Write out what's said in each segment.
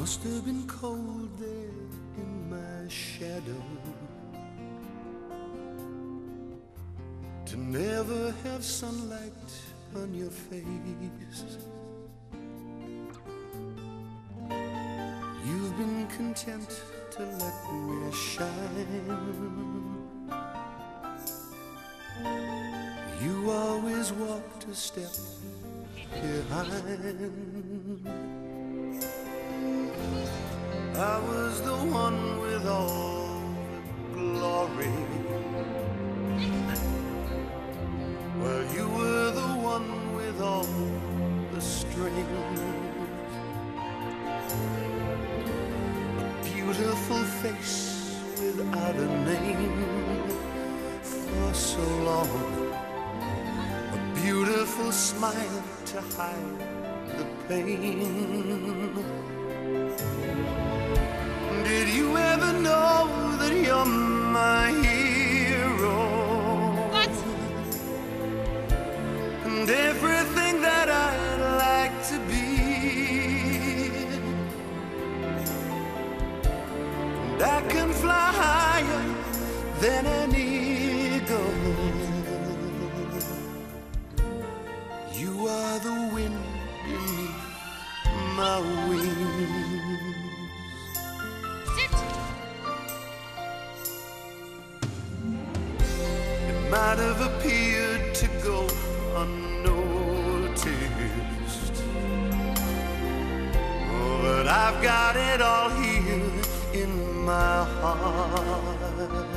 Must have been cold there in my shadow to never have sunlight on your face. You've been content to let me shine. You always walked a step behind. I was the one with all the glory, well, you were the one with all the strength. A beautiful face without a name for so long, a beautiful smile to hide the pain. Did you ever know that you're my hero? What? And everything that I'd like to be. And I can fly higher than an eagle. You are the wind beneath my wings. Might have appeared to go unnoticed, oh, but I've got it all here in my heart.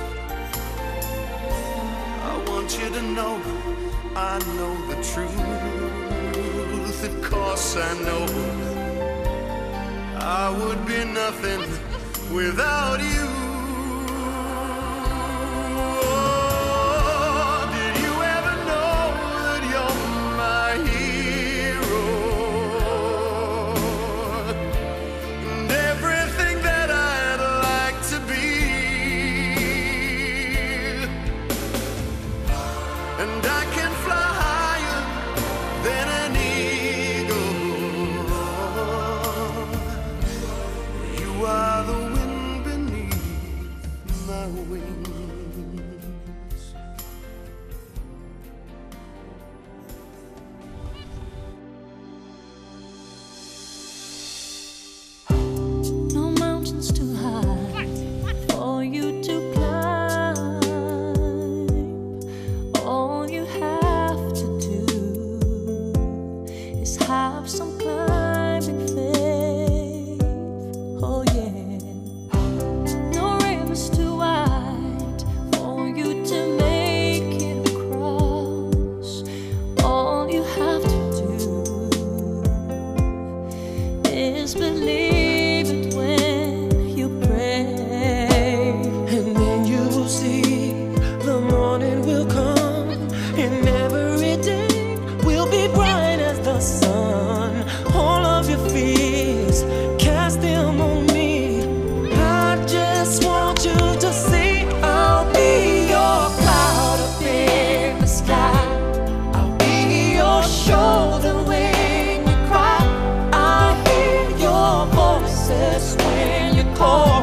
I want you to know I know the truth. Of course I know I would be nothing without you. And I can fly higher than an eagle. You are the wind beneath my wings. No mountains too high for you to climb. All you have to do is have some climbing faith. Oh yeah. No rivers too wide for you to make it across. All you have to do is believe it when you pray, and then you will see the morning will come, and every day will be bright as the sun. All of your fears, cast them on me. I just want you to see I'll be your cloud up in the sky. I'll be your shoulder when you cry. I hear your voices when you call.